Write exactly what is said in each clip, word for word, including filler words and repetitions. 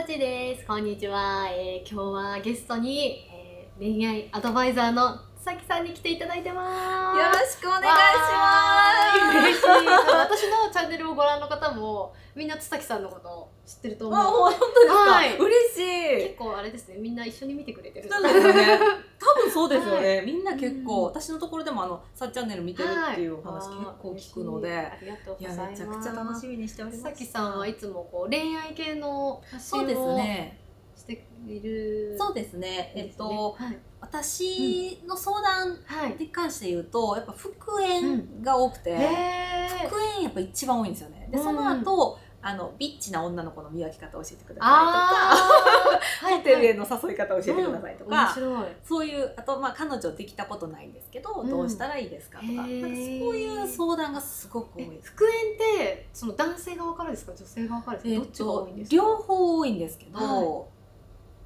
ちです。こんにちは。えー、今日はゲストに、えー、恋愛アドバイザーのさきさんに来ていただいてます。 よろしくお願いします。 嬉しい。私のチャンネルをご覧の方もみんなつさきさんのことを知ってると思う。 あ、本当ですか。はい、嬉しい。 結構あれですね。みんな一緒に見てくれてる。 そうですよね。多分そうですよね。はい、みんな結構、うん、私のところでもあのさっチャンネル見てるっていうお話、はい、結構聞くので、 ありがとうございます。 いやめちゃくちゃ楽しみにしております。 さきさんはいつもこう恋愛系の発信をそうですね。 している。 そうですね。えっと、はい、私の相談に関して言うと、やっぱ復縁が多くて、うん、復縁やっぱ一番多いんですよね。で、その後、うん、あのビッチな女の子の見分け方を教えてくださいとか、ホテルへの誘い方を教えてくださいとか、うん、そういうあとまあ彼女できたことないんですけど、うん、どうしたらいいですかとか、なんかそういう相談がすごく多いです。 復縁ってその男性側からですか、女性側からですか、どっちが多いんですか？ 両方多いんですけど、はい、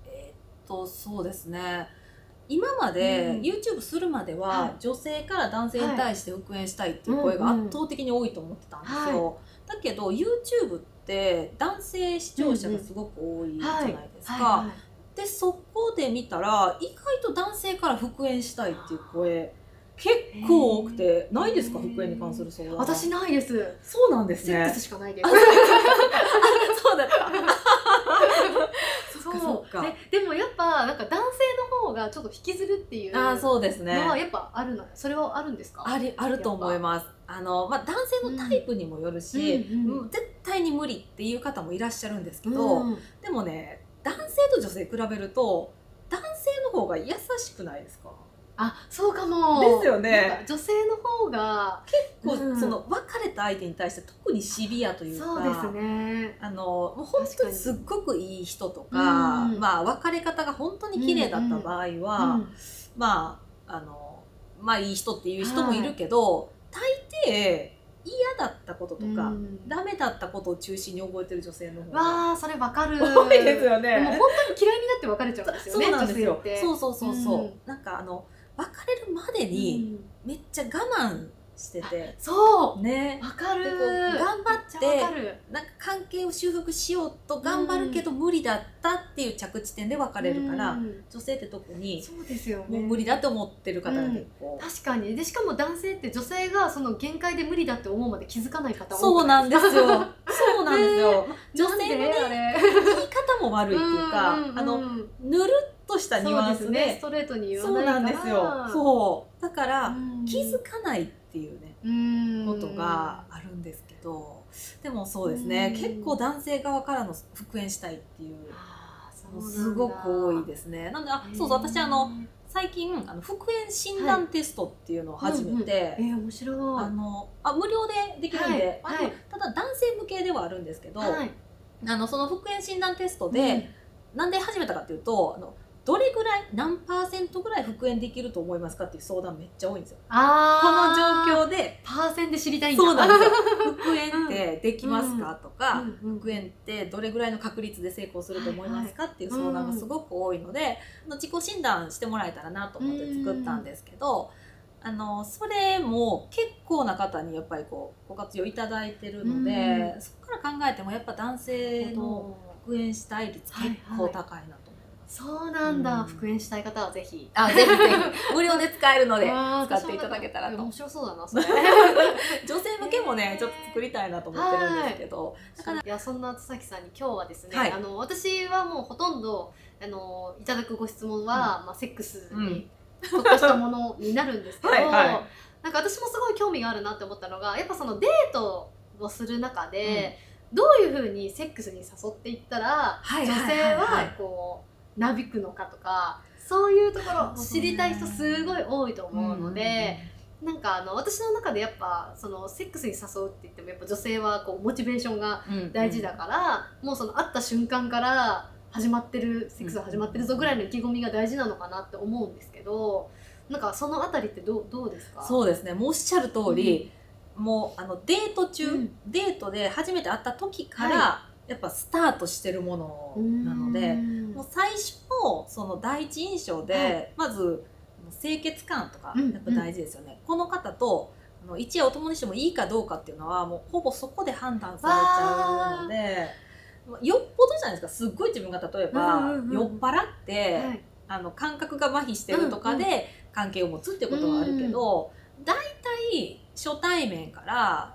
えっとそうですね。今まで YouTube するまでは女性から男性に対して復縁したいっていう声が圧倒的に多いと思ってたんですよ。だけど YouTube って男性視聴者がすごく多いじゃないですか。でそこで見たら意外と男性から復縁したいっていう声結構多くて、ないですか？復縁に関する相談。 私ないです。 そうなんですね。 セックスしかないです。 そうだった。 そうで、でもやっぱなんか男性の方がちょっと引きずるっていうのはやっぱあるの。それはあるんですか？ ありあると思います。あのまあ男性のタイプにもよるし、うん、絶対に無理っていう方もいらっしゃるんですけど、うん、でもね男性と女性比べると男性の方が優しくないですか？ あ、そうかも。 ですよね。 女性の方が結構、うん、その別れた相手に対して特にシビアというか、 そうですね。 あのもう本当にすっごくいい人とか、うん、まあ別れ方が本当に綺麗だった場合は、うんうん、まああのまあいい人っていう人もいるけど、はい、大抵嫌だったこととか、うん、ダメだったことを中心に覚えてる女性の方がわあ、それわかる。 多いですよね。 もう本当に嫌いになって別れちゃうんですよね。 そうなんですよ。 女性ってそうそうそうそう。うん、なんかあの別れるまでにめっちゃ我慢してて、 うん、そうね、 わかる。 頑張ってなんか関係を修復しようと頑張るけど無理だったっていう着地点で別れるから、うん、女性って特にそうですよね、 もう無理だと思ってる方が結構、 うん、確かに。でしかも男性って女性がその限界で無理だって思うまで気づかない方多い。 そうなんですよ。そうなんですよ。女性のね言い方も悪いっていうか、あのぬるっとしたニュアンスで、 ね、ストレートに言わないから。 そうなんですよ。そうだから気づかないっていうねことがあるんですけど、でもそうですね、結構男性側からの復縁したいっていうのすごく多いですね。なんであそうそう、私あの最近あの復縁診断テストっていうのを始めて、 えー、面白い。 あのあ無料でできるんで、はいはい、ただ男性向けではあるんですけど、はい、あのその復縁診断テストで、うん、なんで始めたかっていうと、あのどれぐらい何パーセントぐらい復縁できると思いますかっていう相談めっちゃ多いんですよ。 あこの状況でパーセンで知りたいんだ。 そうなんですよ。復縁ってできますか、うん、とか、うん、復縁ってどれぐらいの確率で成功すると思いますか、はいはい、っていう相談がすごく多いので、うん、自己診断してもらえたらなと思って作ったんですけど、うん、あのそれも結構な方にやっぱりこうご活用いただいてるので、うん、そこから考えてもやっぱ男性の復縁したい率結構高いなと。 そうなんだ、うん、復縁したい方はぜひあぜひぜひ無料で使えるので使っていただけたらと。 面白そうだなそれ。 女性向けもねちょっと作りたいなと思ってるんですけど、 だからいやそんな津崎さんに今日はですね、はい、あの私はもうほとんどあのいただくご質問は、うん、まあ、セックスに特化したものになるんですけどはい、はい、なんか私もすごい興味があるなって思ったのが、やっぱそのデートをする中で、うん、どういうふうにセックスに誘っていったら女性はこうなびくのかとか、そういうところ知りたい人すごい多いと思うので、なんかあの私の中でやっぱそのセックスに誘うって言ってもやっぱ女性はこうモチベーションが大事だから、うんうん、もうその会った瞬間から始まってるセックスが始まってるぞぐらいの意気込みが大事なのかなって思うんですけど、なんかそのあたりってどう、どうですか？ そうですね、もうおっしゃる通り、うん、もうあのデート中、うん、デートで初めて会った時から、はい、やっぱスタートしてるものなので、もう最初のその第一印象で、はい、まず清潔感とかやっぱ大事ですよね。うんうん、この方とあの一夜お共にしてもいいかどうかっていうのはもうほぼそこで判断されちゃうので、 よっぽどじゃないですか。すっごい自分が例えば、 うんうんうん、 酔っ払って、 はい、 あの感覚が麻痺してるとかで関係を持つっていうことはあるけど、大体初対面から、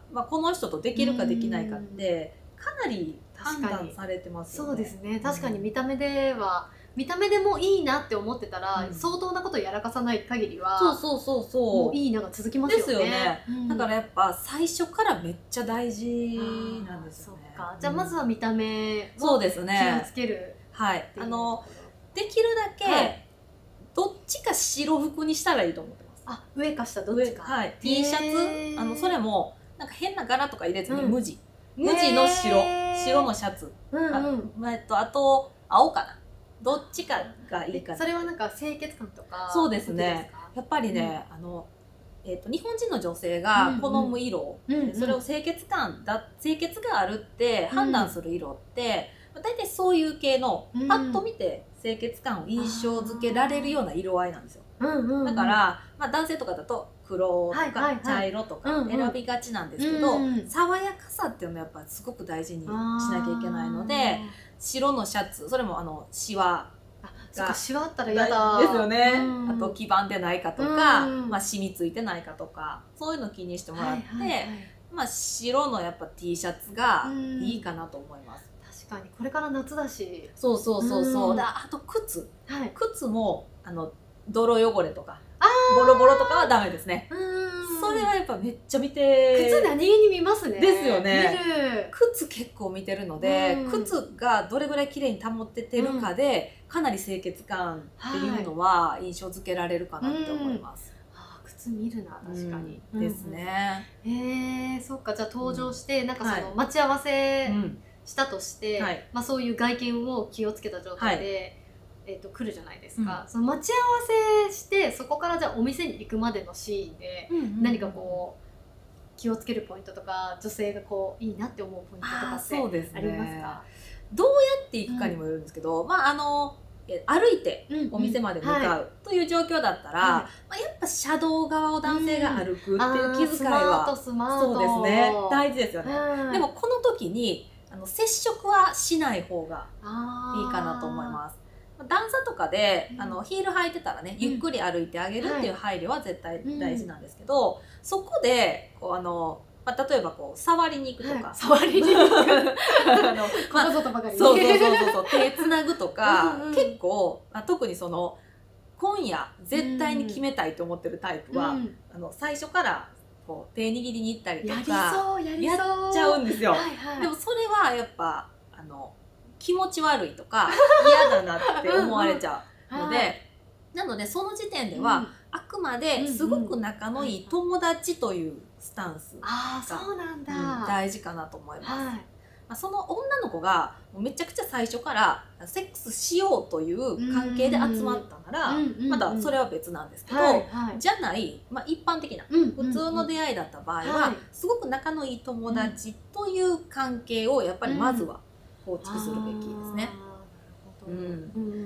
まあ、この人とできるかできないかってかなり判断されてますよね。 そうですね。確かに見た目では、見た目でもいいなって思ってたら、うん、相当なことをやらかさない限りは、 そうそうそうそう、 もういいのが続きますよね。 ですよね。 うん、 だからやっぱ最初からめっちゃ大事なんですよね。 そうか。じゃあまずは見た目をそうですね。 気をつける。 はい。あのできるだけ、はい、どっちか白服にしたらいいと思ってます。 あ、上か下どっちか。 はい。T シャツ、あのそれもなんか変な柄とか入れずに無地、うん、無地の白、白のシャツ、うんうん、あ, えっとあと青かな。どっちかがいいかな。 それはなんか清潔感とか。 そうですね。やっぱりね、うん、あのえーと日本人の女性が好む色、うんうん、それを清潔感だ清潔があるって判断する色って、うん、大体そういう系のパッと見て清潔感を印象付けられるような色合いなんですよ。だから、まあ、男性とかだと黒とか茶色とか選びがちなんですけど、爽やかさっていうのはやっぱすごく大事にしなきゃいけないので、白のシャツ、それもあのシワがシワあったら嫌だですよね。あと黄ばんでないかとか、まあ染みついてないかとか、そういうの気にしてもらって、まあ白のやっぱ T シャツがいいかなと思います。 確かにこれから夏だし。 そうそうそうそう。で、あと靴、はい、靴もあの泥汚れとかボロボロとかはダメですね。それはやっぱめっちゃ見て、 靴何気に見ますね。 ですよね。 見る。 靴結構見てるので、靴がどれぐらい綺麗に保っててるかで、かなり清潔感っていうのは印象付けられるかなって思います。 あ、靴見るな、確かに。 ですね。 へえ、そっか。じゃあ登場してなんかその待ち合わせしたとして、まあそういう外見を気をつけた状態で。えー、と来るじゃないですか、うん、その待ち合わせしてそこからじゃあお店に行くまでのシーンで何かこう気をつけるポイントとか女性がこういいなって思うポイントとかってありますか？ どうやって行くかにもよるんですけど、うん、まああの歩いてお店まで向かうという状況だったら、はい、まあ、やっぱ車道側を男性が歩くっていう気遣いは、 スマートスマート、 そうですね、大事ですよね。でもこの時にあの接触はしない方がいいかなと思います。段差とかで、うん、あのヒール履いてたらね、ゆっくり歩いてあげるっていう配慮は絶対大事なんですけど、うん、そこでこうあの、まあ、例えばこう触りに行くとか、はい、 触りに行くあの、まあ、ここぞとばかりにそうそうそうそう手つなぐとかうん、うん、結構、まあ、特にその今夜絶対に決めたいと思ってるタイプは、うん、あの最初からこう手握りに行ったりとかやりそうやりそうやっちゃうんですよ。はいはい、でもそれはやっぱあの気持ち悪いとか嫌だなって思われちゃうので、はい、なのでその時点では、うん、あくまですごく仲のいい友達というスタンスが大事かなと思います。はい、まあ、その女の子がめちゃくちゃ最初からセックスしようという関係で集まったならまだそれは別なんですけど、はいはい、じゃない、まあ、一般的な普通の出会いだった場合は、すごく仲のいい友達という関係をやっぱりまずは構築するべきですね。うん、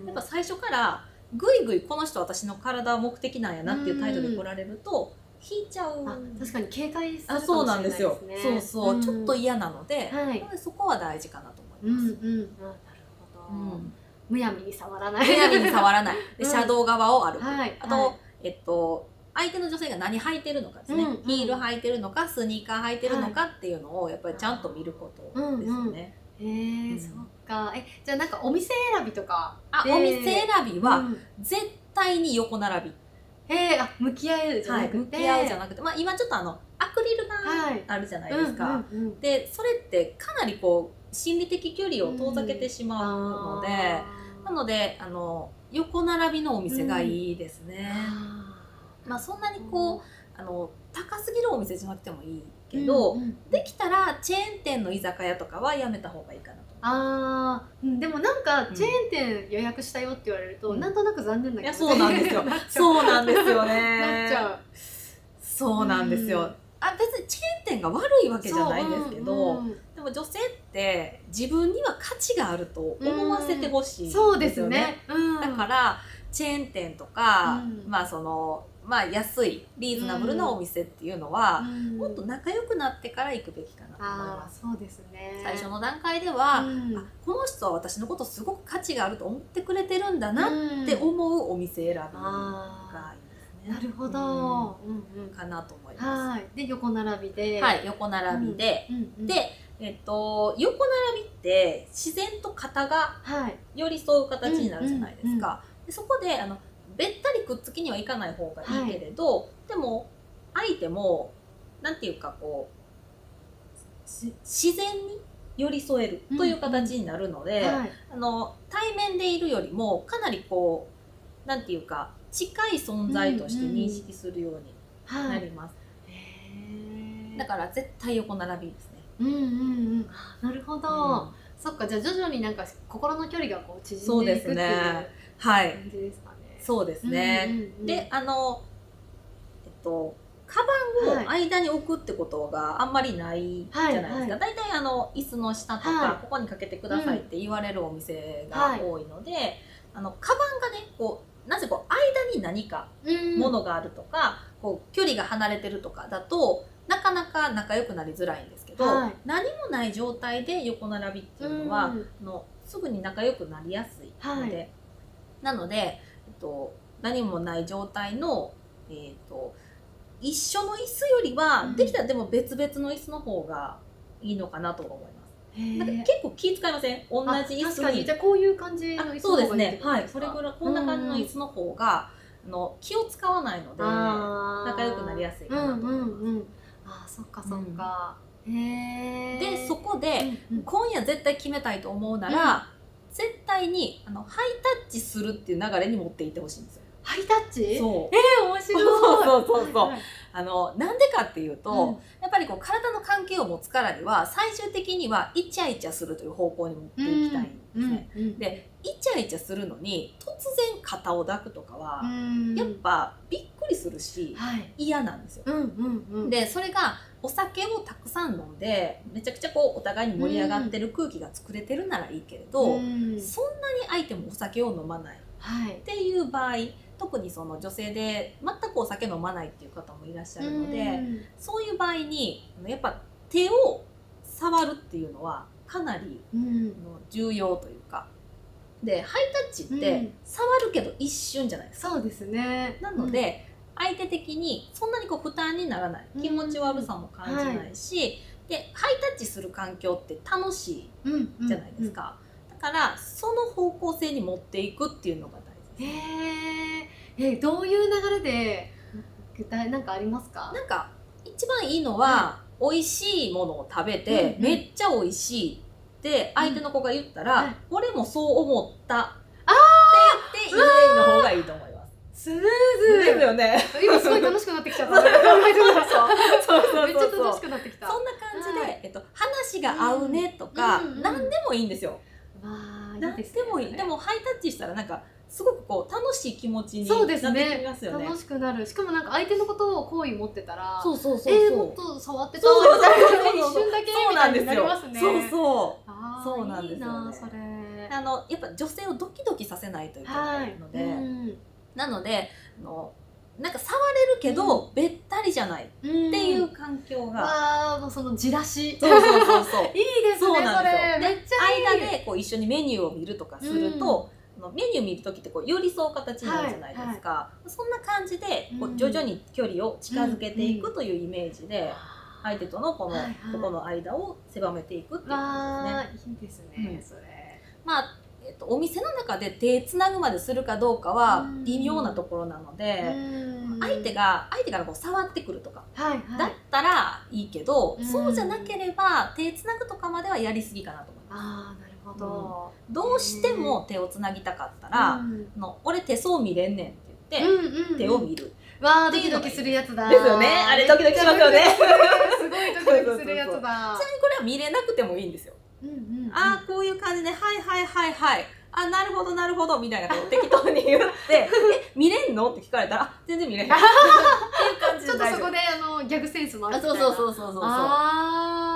やっぱ最初からぐいぐいこの人私の体は目的なんやなっていう態度で来られると引いちゃう。 確かに警戒するかもしれないですね。 あ、そうなんですよ。そうそう、うん、ちょっと嫌なので、はい、そこは大事かなと思います。 うんうん、なるほど、うん、むやみに触らない。 むやみに触らない。で、車道側を歩く。はい、あと、はい、えっと相手の女性が何履いてるのかですね、うんうん、ヒール履いてるのかスニーカー履いてるのかっていうのをやっぱりちゃんと見ることですよね。 へえ、そっか。え、じゃあなんかお店選びとか、 あ、お店選びは絶対に横並び。 へえ、あ、向き合うじゃなくて、 向き合うじゃなくて、まあ今ちょっとあのアクリル板あるじゃないですか。で、それってかなりこう心理的距離を遠ざけてしまうので、なのであの横並びのお店がいいですね。まあそんなにこうあの高すぎるお店じゃなくてもいいけど、うんうん、できたらチェーン店の居酒屋とかはやめた方がいいかなと。 あー、うん、でもなんかチェーン店予約したよって言われると、うん、なんとなく残念だけど、ね、 いやそうなんですよそうなんですよねなっちゃう。 そうなんですよ、うん、あ、別にチェーン店が悪いわけじゃないんですけど、うんうん、でも女性って自分には価値があると思わせてほしいんですよね。 そうですね、うん、 だからチェーン店とか、うん、まあそのまあ安いリーズナブルなお店っていうのは、うん、もっと仲良くなってから行くべきかなと思います。 そうですね。 最初の段階では、うん、あこの人は私のことすごく価値があると思ってくれてるんだなって思うお店選びがいいですね。 なるほど、 うんうん、かなと思います。 はい。で横並びで、 はい、横並びで、うんうんうん、で、えっと横並びって自然と肩が寄り添う形になるじゃないですか。でそこであのべったりくっつきにはいかない方がいいけれど、はい、でも相手もなんていうかこう自然に寄り添えるという形になるので、うんうんはい、あの対面でいるよりもかなりこうなんていうか近い存在として認識するようになります。うんうん、だから絶対横並びですね。 うんうんうん。なるほど。うん、そっか、じゃあ徐々になんか心の距離がこう縮んでいくっていう感じですかね。 そうですね。で、あの、えっと、カバンを間に置くってことがあんまりないじゃないですか。大体あの椅子の下とか、ここにかけてくださいって言われるお店が多いので、あのカバンがね、こうなぜこう間に何かものがあるとか、こう距離が離れてるとかだとなかなか仲良くなりづらいんですけど、何もない状態で横並びっていうのは、あのすぐに仲良くなりやすいので、なので。えっと、何もない状態の、えー、と一緒の椅子よりは、うん、できたらでも別々の椅子の方がいいのかなと思います。なんか結構気遣いません？同じ椅子に。確かに。 じゃあこういう感じの椅子の方がいいってことですか？ そうですね。はい。それぐらいこんな感じの椅子の方が、うん、あの気を使わないので仲良くなりやすいかなと思います。うんうんうん、 あ、そっかそっか。うん、へー。でそこで、うんうん、今夜絶対決めたいと思うなら。うん絶対にあのハイタッチするっていう流れに持っていってほしいんですよ。 ハイタッチ？ そう。 えー、面白い。 そうそうそうそう。はいはい、あのなんでかっていうと、うん、やっぱりこう体の関係を持つからには最終的にはイチャイチャするという方向に持っていきたいんですね。うんうんうん、でイチャイチャするのに突然肩を抱くとかは、うん、やっぱびっくりするし、はい、嫌なんですよ。うんうんうん、でそれがお酒をたくさん飲んでめちゃくちゃこうお互いに盛り上がってる空気が作れてるならいいけれど、うん、そんなに相手もお酒を飲まないっていう場合、はい、特にその女性で全くお酒飲まないっていう方もいらっしゃるので、うん、そういう場合にやっぱ手を触るっていうのはかなり重要というか。でハイタッチって触るけど一瞬じゃないですか。 そうですね。 なので、うん、相手的にそんなにこう負担にならない、気持ち悪さも感じないし、はい、でハイタッチする環境って楽しいじゃないですか。だからその方向性に持っていくっていうのが大事です。 へー。えどういう流れで具体なんかありますか？ なんか一番いいのは、うん、美味しいものを食べて、うんうん、めっちゃ美味しいって相手の子が言ったら、うん、俺もそう思ったって言ってイメージの方がいいと思います。 スムーズですよね。 今すごい楽しくなってきちゃった。考えてください。そうそうそうそう。めっちゃ楽しくなってきた。 そんな感じで、はい、えっと話が合うねとか、うんうん、何でもいいんですよ。 わあ、 何でもいい。でもハイタッチしたらなんかすごくこう楽しい気持ちになってきますよね。 楽しくなる。しかもなんか相手のことを好意持ってたら、 そうそうそうそう。 えー、もっと触ってたみたいな一瞬だけみたいになりますね。 そうそう。そうなんですよね。 いいなそれ。 あのやっぱ女性をドキドキさせないといけないので、はい、うん、なのであのなんか触れるけど、うん、べったりじゃないっていう環境が、 ああもうそのじらし、 そうそうそうそういいですね。そうなんですよ。それめっちゃいい。 間でこう一緒にメニューを見るとかすると、うん、メニュー見る時ってこう寄り添う形になるじゃないですか。はいはい、そんな感じでこう徐々に距離を近づけていくというイメージで。うんうん相手とのこの、はいはい、ここの間を狭めていくっていう感じですね。 いいですね、うん、それ。 まあ、えっと、お店の中で手つなぐまでするかどうかは微妙なところなので、相手が相手からこう触ってくるとか、はいはい、だったらいいけど、そうじゃなければ手つなぐとかまではやりすぎかなと思います。 あー、なるほど、 うん。どうしても手をつなぎたかったら、の俺手相見れんねんって言って、うんうんうん、手を見る。 わードキドキするやつだ。 ですよね。あれドキドキしますよね。 すごいドキドキするやつだ。ちなみにこれは見れなくてもいいんですよ。うんうんうん、ああこういう感じではいはいはいはいあなるほどなるほどみたいなことを適当に言ってえ見れんのって聞かれたらあ全然見れへんっていう感じでちょっとそこであのギャグセンスもあるみたいな。 そうそうそうそうそうそう。やっぱね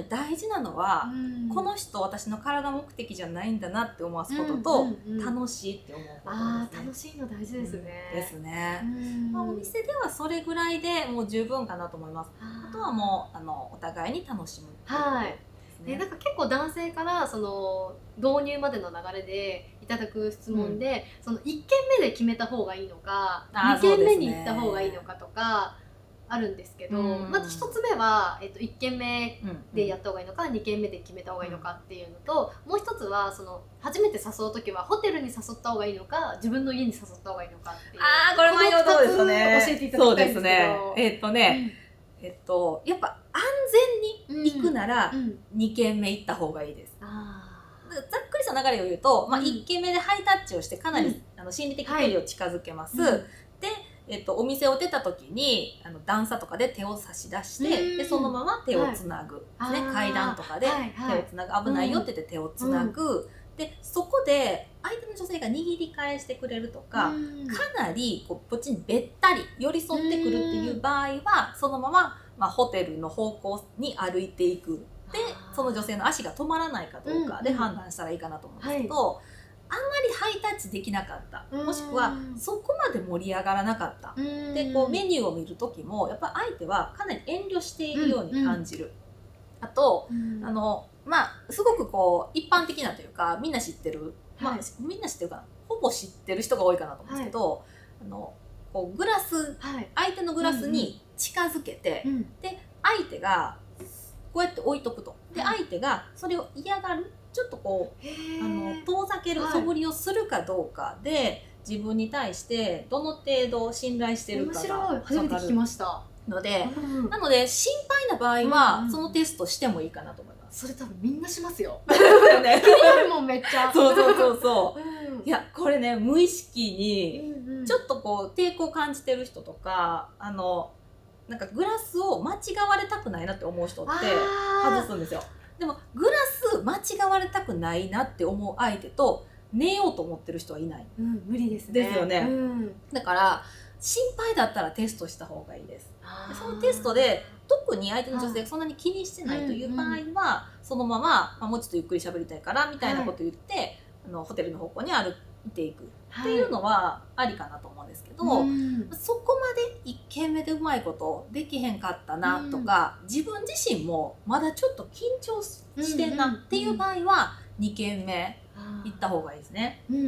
ね大事なのは、うん、この人私の体目的じゃないんだなって思わすことと、うんうんうん、楽しいって思うことですね。 あ楽しいの大事ですね。 うん、ですね。まあ、お店ではそれぐらいでもう十分かなと思います。あとはもうあのお互いに楽しむっていうことですね。はいでなんか結構男性からその導入までの流れでいただく質問で、うん、そのいっけんめで決めた方がいいのかにけんめに行った方がいいのかとかあるんですけど、うん、まずひとつめは、えっと、いっけんめでやった方がいいのか、うん、にけんめで決めた方がいいのかっていうのと、もう一つはその初めて誘う時はホテルに誘った方がいいのか自分の家に誘った方がいいのかっていう、 あーこれ迷うとこですよね。 教えていただきたいんですけど。 そうですね。えー、っとね、うん、えっとやっぱ安全に行くならにけんめ行った方がいいです。うんうん、ざっくりした流れを言うと、まあ、いっけんめでハイタッチをしてかなり、うん、あの心理的距離を近づけます。はい、で、えっと、お店を出た時にあの段差とかで手を差し出して、でそのまま手をつなぐですね、はい、階段とかで手をつなぐ、はいはい、危ないよって言って手をつなぐ、うん、でそこで相手の女性が握り返してくれるとか、うん、かなりこうこっちにべったり寄り添ってくるっていう場合はそのまま、まあ、ホテルの方向に歩いていく。でその女性の足が止まらないかどうかで判断したらいいかなと思うんですけど、うんうんはい、あんまりハイタッチできなかった、もしくはそこまで盛り上がらなかった、でこうメニューを見る時もやっぱ相手はかなり遠慮しているように感じる、うんうん、あと、うん、あのまあすごくこう一般的なというかみんな知ってる、まあ、みんな知ってるかな、ほぼ知ってる人が多いかなと思うんですけど、はい、あのこうグラス、はい、相手のグラスに近づけて、うんうん、で相手がこうやって置いとくと。で相手がそれを嫌がる、ちょっとこうあの遠ざける素振りをするかどうかで、はい、自分に対してどの程度信頼してるかが分かる。 初めて聞きましたので、うん、なので心配な場合は、うんうん、そのテストしてもいいかなと思います。 それ多分みんなしますよ。 気になるもんめっちゃ。 そうそうそうそう。うん、いやこれね無意識にちょっとこう抵抗を感じてる人とか、あのなんかグラスを間違われたくないなって思う人って外すんですよ。でもグラス間違われたくないなって思う相手と寝ようと思ってる人はいない、 うん、無理ですね。 ですよね、うん、だから心配だったらテストした方がいいです。でそのテストで特に相手の女性がそんなに気にしてないという場合は、うんうん、そのまま、まあ、もうちょっとゆっくり喋りたいからみたいなこと言って、はい、あのホテルの方向に歩いていくっていうのはありかなと思うんですけど、はい、そこまでいっけんめでうまいことできへんかったなとか、うん、自分自身もまだちょっと緊張してんなっていう場合はにけんめ行った方がいいですね。うんうんうん、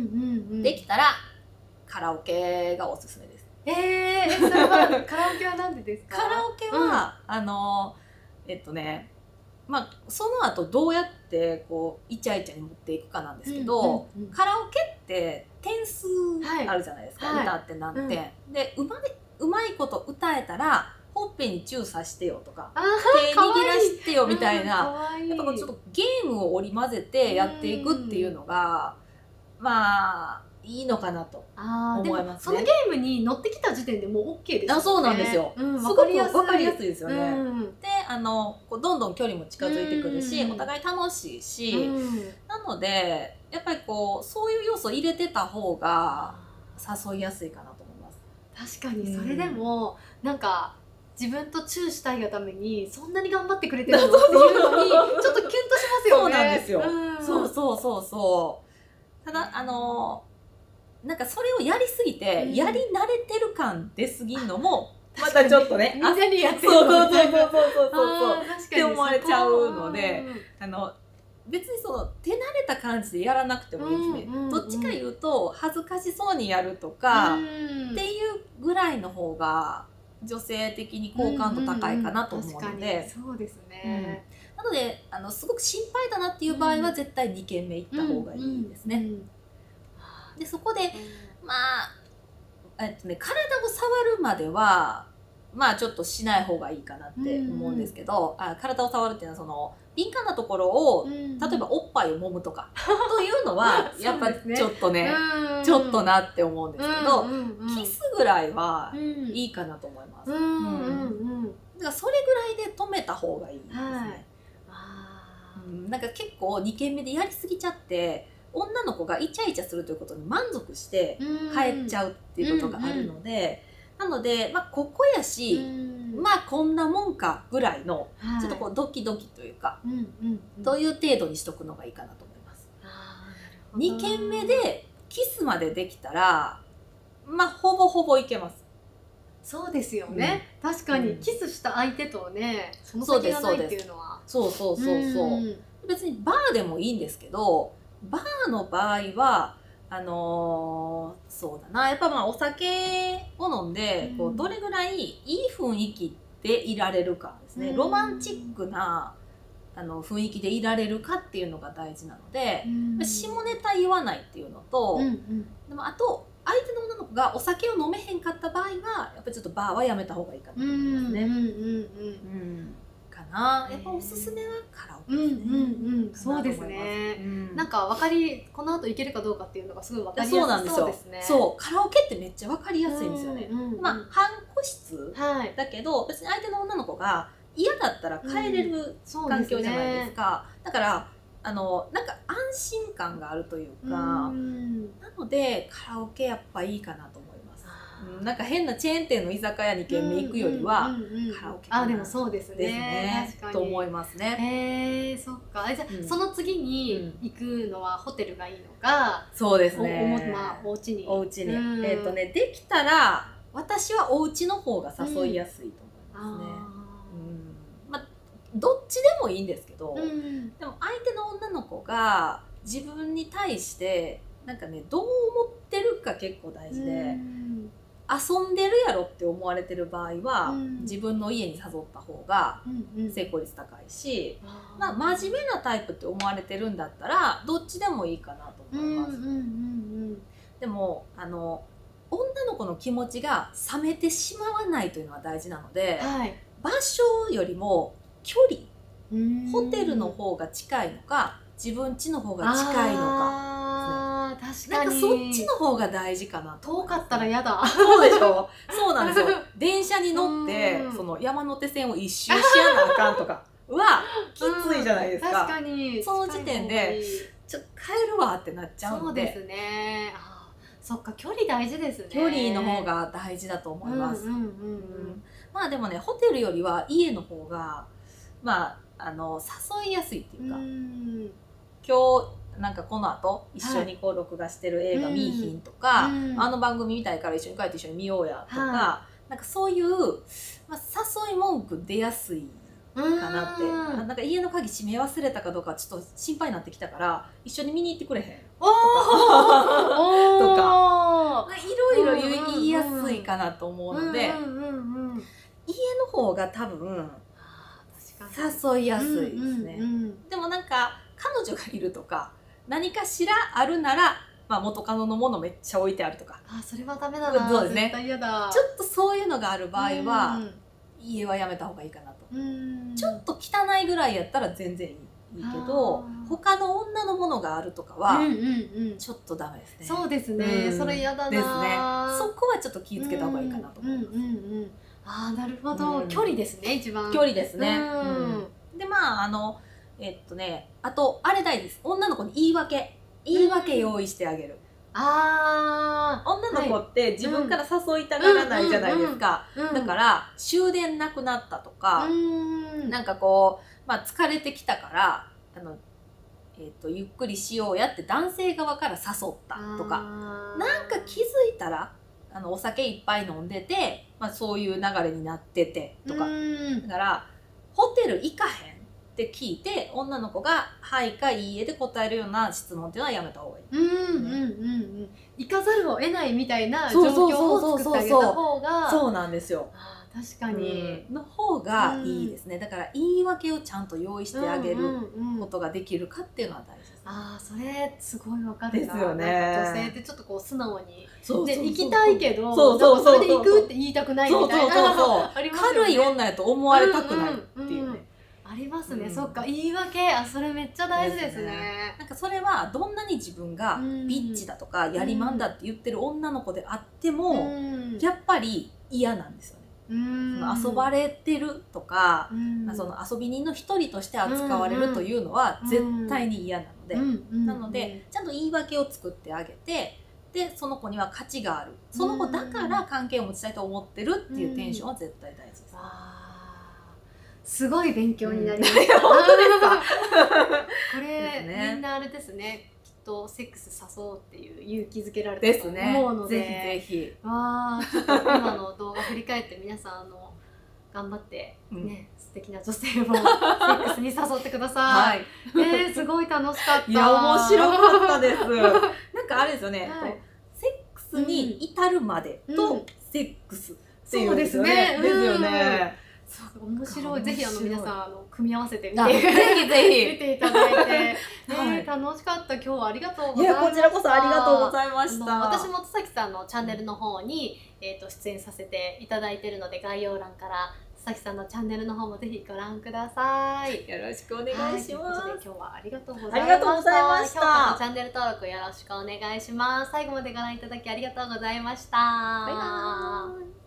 できたらカラオケがおすすめです。 えー、それはカラオケは何でですか？ カラオケは、うん、あのえっとねまあ、その後どうやってこうイチャイチャに持っていくかなんですけど、うんうんうん、カラオケって点数あるじゃないですか、はい、歌って何点、はい、でうまい、うまいこと歌えたらほっぺにチューさしてよとか手握らしてよみたいな、うん、やっぱこうちょっとゲームを織り交ぜてやっていくっていうのが、うん、まあいいのかなと思いますね。 そのゲームに乗ってきた時点でもう オーケー ですよね。 あ、そうなんですよ。うん、すごく分かりやすいですよね。うん、で、あのこうどんどん距離も近づいてくるし、うん、お互い楽しいし、うん、なのでやっぱりこうそういう要素を入れてた方が誘いやすいかなと思います。 確かにそれでも、うん、なんか自分とチューしたいがためにそんなに頑張ってくれてるのっていうのにちょっとキュンとしますよね。 そうなんですよ。うん、そうそうそうそう。ただあのなんかそれをやりすぎて、うん、やり慣れてる感出すぎんのもまたちょっとね、 みんなにやってるそうそうそうそうそうそうそうって思われちゃうので、あの別にその手慣れた感じでやらなくてもいいですね、うんうんうん、どっちか言うと恥ずかしそうにやるとか、うん、っていうぐらいの方が女性的に好感度高いかなと思うので、うんうんうん、 そうですね、 うん、なのであのすごく心配だなっていう場合は絶対にけんめ行った方がいいですね、うんうんうん、でそこで、うん、まあ、えっとね、体を触るまではまあちょっとしない方がいいかなって思うんですけど、うんうん、あ体を触るっていうのはその敏感なところを、うん、例えばおっぱいを揉むとかというのはやっぱりちょっとねちょっとなって思うんですけど、うんうんうん、キスぐらいはいいかなと思います。だからそれぐらいで止めた方がいいですね。はい、あうん、なんか結構にけんめでやりすぎちゃって女の子がイチャイチャするということに満足して帰っちゃうっていうことがあるので、うんうん、なので、まあ、ここやしまあこんなもんかぐらいの、はい、ちょっとこうドキドキというか、うんうんうん、という程度にしとくのがいいかなと思います。にけんめでキスまでできたらまあほぼほぼいけます。 そうですよね、うん、確かにキスした相手とね、うん、その先がないっていうのはそうそうそうそう、うん、別にバーでもいいんですけど、バーの場合はあのー、そうだな、やっぱまあお酒を飲んで、うん、こうどれぐらいいい雰囲気でいられるかですね、うん、ロマンチックなあの雰囲気でいられるかっていうのが大事なので、うん、下ネタ言わないっていうのと、うんうん、でもあと相手の女の子がお酒を飲めへんかった場合はやっぱりちょっとバーはやめた方がいいかなと思いますね。かな、やっぱおすすめはカラオケですね。うんうんうん、 そうですね。うん、なんか分かりこの後いけるかどうかっていうのがすごい分かりやすそうですね。 そう、カラオケってめっちゃ分かりやすいんですよね。うんうんうん、まあ半個室だけど、はい、別に相手の女の子が嫌だったら帰れる環境じゃないですか。うん、ですね、だからあのなんか安心感があるというか、うん、なのでカラオケやっぱいいかなと思います。うん、なんか変なチェーン店の居酒屋に軒目行くよりはカラオケかな、 あ、でもそうですね。 ですね、確かにと思いますね。 へえー、そっか。じゃあ、うん、その次に行くのはホテルがいいのか、 うん、そうですね。 お, お,、まあ、お家に。 お家に。うん、えっ、ー、とね、できたら私はお家の方が誘いやすいと思いますね。うん、まあどっちでもいいんですけど、うん、でも相手の女の子が自分に対してなんかねどう思ってるか結構大事で、うん、遊んでるやろって思われてる場合は、うん、自分の家に誘った方が成功率高いし、うんうん、まあ、真面目なタイプって思われてるんだったらどっちでもいいかなと思います。でもあの女の子の気持ちが冷めてしまわないというのは大事なので、はい、場所よりも距離、ホテルの方が近いのか自分家の方が近いのかですね。確かになんかそっちの方が大事かなと。 遠かったら嫌だ。 そうでしょ。そうなんですよ。電車に乗ってその山手線を一周しやなあかんとかはきついじゃないですか。 確かにその時点でちょっと帰るわってなっちゃうので。 そうですね。あ、そっか、距離大事ですね。 距離の方が大事だと思います。まあでもね、ホテルよりは家の方がまあ、あの誘いやすいっていうか、うん、今日なんかこの後一緒にこう録画してる映画見いひんとか、うん、あの番組見たいから一緒に帰って一緒に見ようやとか、はい、なんかそういう、まあ、誘い文句出やすいかなって、うん、なんか家の鍵閉め忘れたかどうかちょっと心配になってきたから一緒に見に行ってくれへんとかいろいろ言いやすいかなと思うので、家の方が多分誘いやすいですね。でもなんか彼女がいるとか何かしらあるなら、まあ、元カノのものめっちゃ置いてあるとか、 あ、それはダメだな。 そうですね。 絶対嫌だ。 ちょっとそういうのがある場合は家はやめた方がいいかなと。ちょっと汚いぐらいやったら全然いいけど、他の女のものがあるとかはちょっとダメですね。 そうですね、うん、それ嫌だなですね。そこはちょっと気をつけた方がいいかなと思います。 ああ、なるほど、うん、距離ですね、一番距離ですね。うんうん、でまああのえっとねあとあれ大事です。女の子に言い訳言い訳用意してあげる。うん、ああ、女の子って自分から誘いたがらないじゃないですか。だから終電なくなったとか、うん、なんかこう、まあ、疲れてきたからあの、えっと、ゆっくりしようやって男性側から誘ったとか、なんか気づいたらあのお酒いっぱい飲んでて、まあ、そういう流れになっててとか、だからホテル行かへんって聞いて女の子が「はい」か「いいえ」で答えるような質問っていうのはやめた方がいい。うんうんうんうん。 行かざるを得ないみたいな状況を作ってあげた方が、 そうなんですよ。 確かに、 うん、の方がいいですね。だから言い訳をちゃんと用意してあげることができるかっていうのは大事ですね。 ああ、それすごいわかるな。 ですよね。 女性ってちょっとこう素直にで行きたいけど、そうそうそう、それで行くって言いたくないみたいな、そうそうそう、 軽い女やと思われたくないっていうね。 ありますね、うん、そっか、言い訳、あ、それめっちゃ大事ですね。ですね。 なんかそれはどんなに自分がビッチだとか、うん、やりまんだって言ってる女の子であっても、うん、やっぱり嫌なんですよね。うん、その遊ばれてるとか、うん、その遊び人の一人として扱われるというのは絶対に嫌なので、なのでちゃんと言い訳を作ってあげて、 ってその子には価値がある、その子だから関係を持ちたいと思ってるっていうテンションは絶対大事です。 すごい勉強になりました。 うん、本当ですか。 これ、ね、みんなあれですね。きっとセックス誘おうっていう勇気づけられたと思うので、 ぜひぜひ。 わあ、ちょっと今の動画振り返って皆さんあの頑張ってね、うん、素敵な女性をセックスに誘ってください。はい、えー、すごい楽しかった。 いや面白かったです。なんかあれですよね。はい、セックスに至るまでとセックスっていうですよね。ですよね。 そう面白い。ぜひあの皆さんあの組み合わせてみてぜひぜひ見ていただいて、ね、はい、楽しかった。今日はありがとうございました。 いやこちらこそありがとうございました。 私も戸崎さんのチャンネルの方にえっと出演させていただいているので、概要欄から戸崎さんのチャンネルの方もぜひご覧ください。 よろしくお願いします。 はい、ということで今日はありがとうございました。 ありがとうございました。 評価とチャンネル登録よろしくお願いします。最後までご覧いただきありがとうございました。 バイバーイ。